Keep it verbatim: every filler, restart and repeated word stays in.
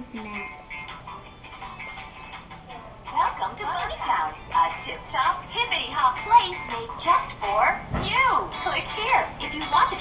Snap. Welcome to Bunnytown, a tip-top, hippity-hop place made just for you. Click here if you want to